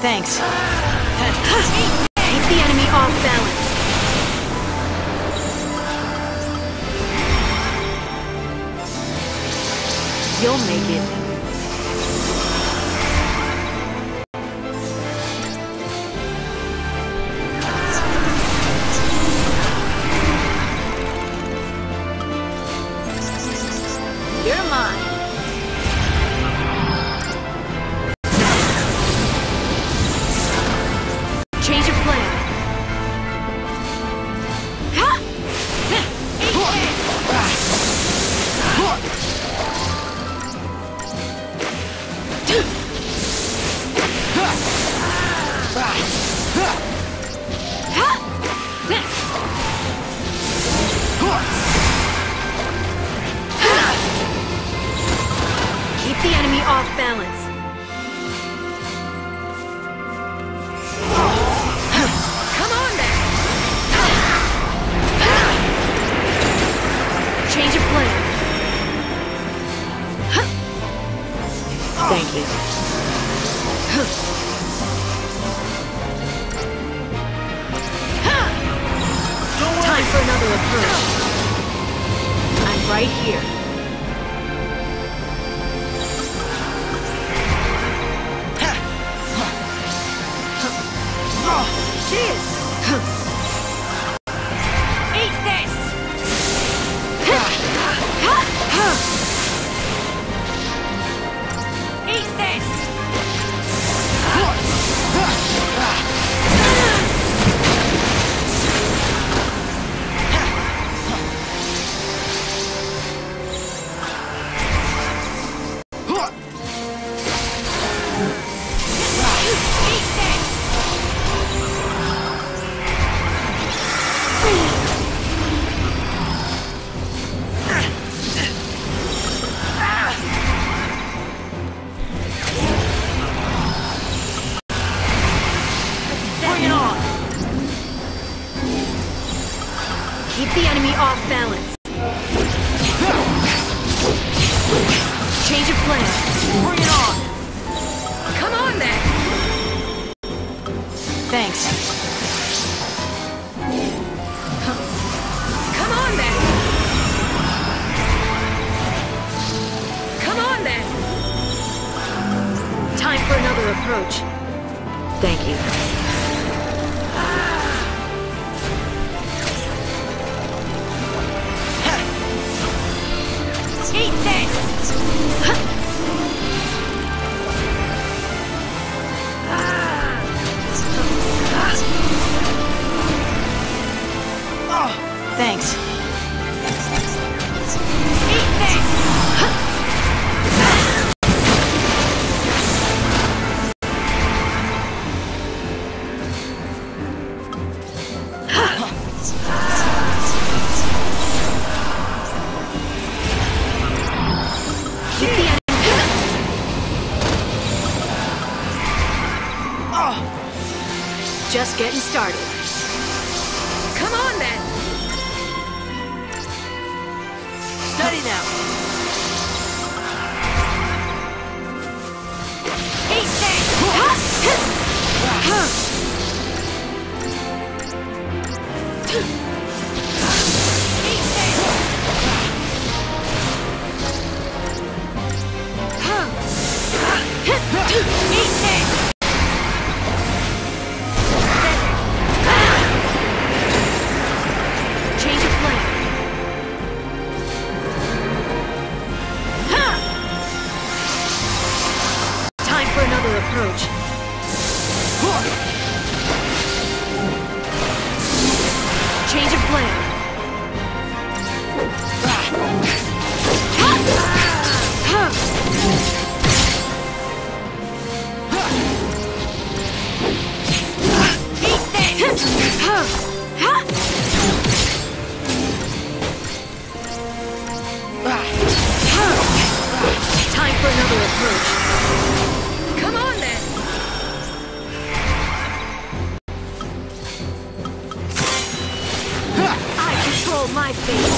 Thanks. Keep the enemy off balance. You'll make it. You're mine. Change of plan. Keep the enemy off balance. Come on then! Change of plan. Thank you. Time for another approach. I'm right here. Cheers! Eat this! Eat this! Keep the enemy off balance. Change of plan. Bring it on! Come on then! Thanks. Come on then! Come on then! Time for another approach. Thank you. Eat this! Thanks. Eat this! Just getting started. Come on then! Steady now! Eat this! Eat this! Eat this! Approach. Change of plan. Eat this! Time for another approach. Come on then! I control my fate.